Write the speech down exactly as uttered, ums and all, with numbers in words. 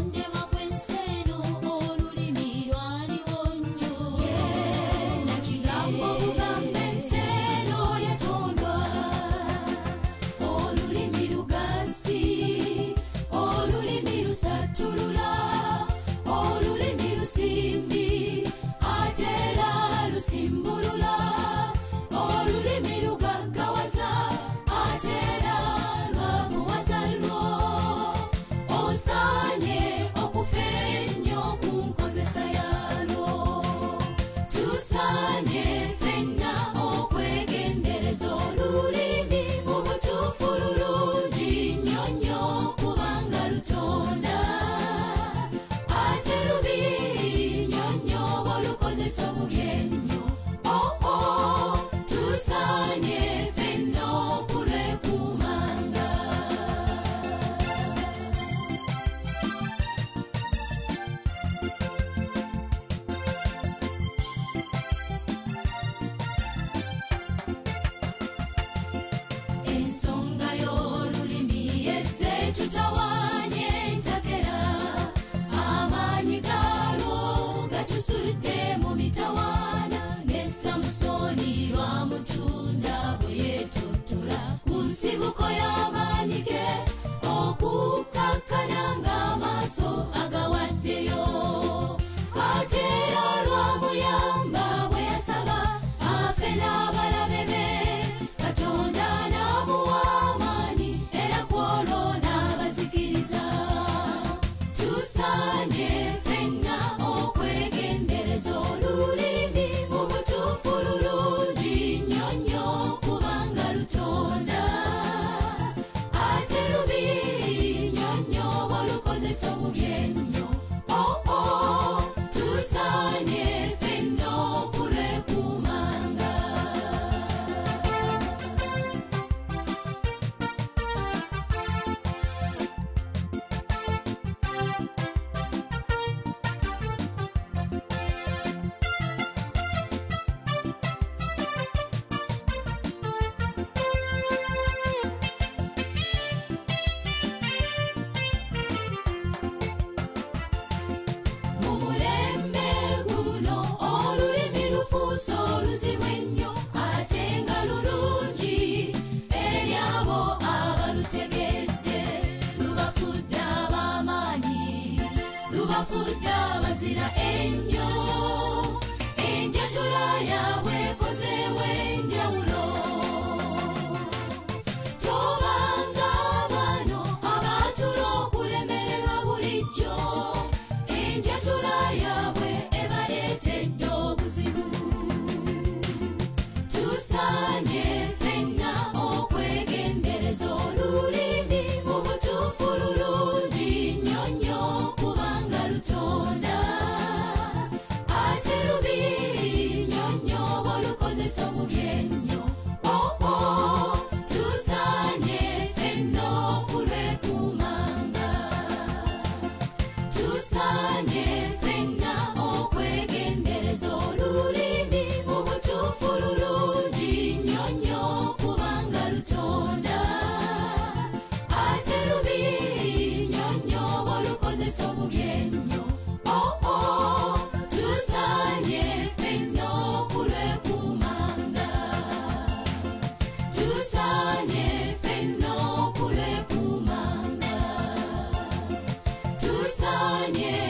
kulondebwa kw'enseno olulimi lwaliwo nnyo nakigambo obugamba enseno yatondwa olulimi lugasi olulimi lusattulula olulimi lusimbi ate era lusimbulula olulimi lugaggawaza ate era lwavuwaza lwo osaanye okufa ennyo ku nkozesa yalwo tusaanye ffenna okwegendereza olulimi mu butuufu lulungi nnyo nnyo kubanga lutonda ate lubi nnyo nnyo bw'olukozesa obubi ennyo oh oh tusaanye ffenna okulwekumanga ensonga y'olulimi yezze tutawaanye entakera amaanyi gaalwo gatusudde mu mitawaana ne samusoni lwamutunda bwe yeetottola ku nsibuko y'amaanyi ge okukakkana ng'amaaso agawaddeyo ate era lwamuyamba bwe yasaba afe n'abalabe be katonda n'amuwa amaanyi era kwolwo n'abazikiriza tusaanye ffenna okwegendereza olulimi mu butuufu lulungi nnyo nnyo kubanga lutonda ate lubi nnyo nnyo bw'olukozesa obubi ennyo oh oh tusaanye ffenna okulwekumanga oluzibu ennyo ate nga lulungi eri abo abalutegedde lubafudde ab'amaanyi lubafudde abazira ennyo enjatula yaabwe ekozeewo enjawulo tobanga bano abaatula okulemererwa bulijjo enjatula yaabwe ebaleetedde obuzibu tusaanye ffenna okwegendereza olulimi mu butuufu lulungi nnyo nnyo kubanga lutonda ate lubi nnyo nnyo bw'olukozesa obubi ennyo oh oh tusaanye ffenna okulwekumanga tusaanye ffenna okwegendereza olulimi mu butuufu lulungi nnyo nnyo kubanga lutonda ate lubi nnyo nnyo bw'olukozesa obubi ennyo oh oh tusaanye ffenna okulwekumanga tusaanye ffenna okulwekumanga tusaanye